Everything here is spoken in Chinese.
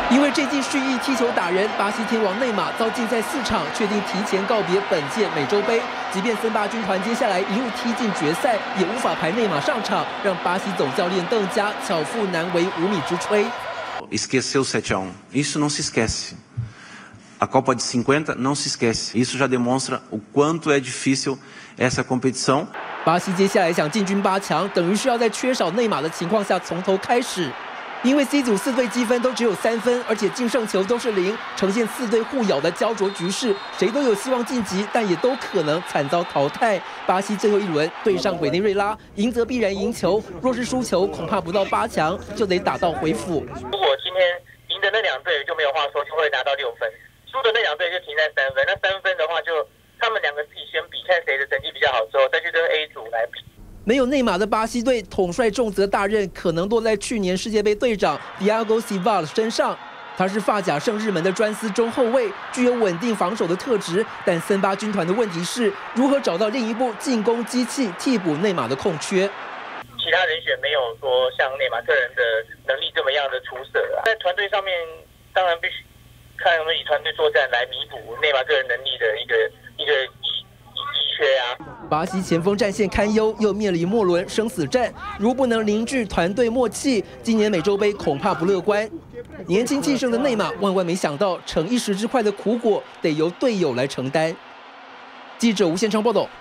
因为这记蓄意踢球打人，巴西天王内马遭禁赛4场，确定提前告别本届美洲杯。即便森巴军团接下来一路踢进决赛，也无法排内马上场，让巴西总教练邓加巧妇难为无米之炊。 Esqueceu 7-1. Isso não se esquece. A Copa de 50 não se esquece. Isso já demonstra o quanto é difícil essa competição. 巴西接下来想进军8强，等于是要在缺少内马的情况下从头开始。因为 C 组4队积分都只有3分，而且净胜球都是0，呈现4队互咬的焦灼局势，谁都有希望晋级，但也都可能惨遭淘汰。巴西最后一轮对上委内瑞拉，赢则必然赢球，若是输球，恐怕不到8强就得打道回府。 如果今天赢的那2队就没有话说，就会拿到6分；输的那2队就停在3分。那3分的话就，他们2个自己先比，看谁的成绩比较好之后，再去跟 A 组来比。 没有内马的巴西队统帅重责大任可能落在去年世界杯队长 Thiago Silva 身上。他是发甲圣日门的专司中后卫，具有稳定防守的特质。但森巴军团的问题是如何找到另一部进攻机器替补内马的空缺。 其他人选没有说像内马个人的能力这么样的出色啊，在团队上面当然必须看我们以团队作战来弥补内马个人能力的一个遗缺啊。 巴西前锋战线堪忧，又面临末轮生死战，如不能凝聚团队默契，今年美洲杯恐怕不乐观。年轻气盛的内马万万没想到，逞一时之快的苦果得由队友来承担。记者吴宪昌报道。